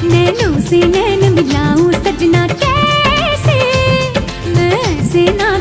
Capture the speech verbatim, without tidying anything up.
नैनों से नैन मिलाऊं सजना कैसे, मैं ऐसे ना